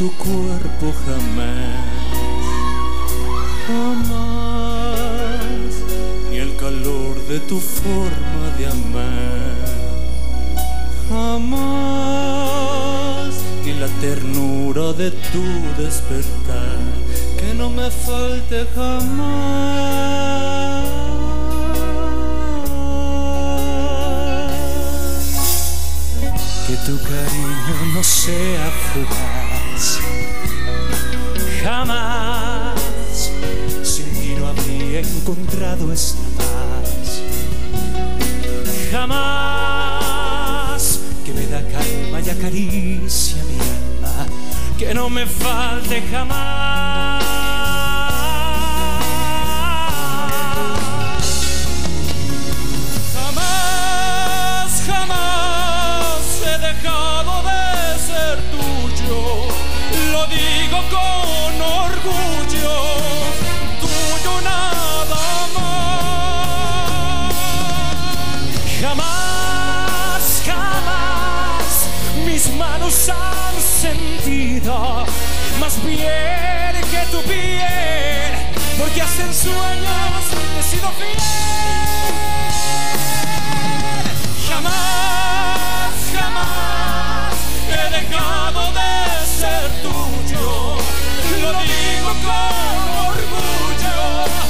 tu cuerpo jamás, jamás, ni el calor de tu forma de amar, jamás, ni la ternura de tu despertar, que no me falte jamás. Que tu cariño no sea fugaz, jamás, sin ti no habría encontrado esta paz, jamás, que me da calma y acaricia mi alma, que no me falte jamás. Jamás, jamás he dejado de ser tuyo, lo digo con orgullo, tuyo nada más. Jamás, jamás mis manos han sentido más piel que tu piel, porque hasta en sueños he sido fiel. Jamás, jamás he dejado de ser tuyo, lo digo con orgullo,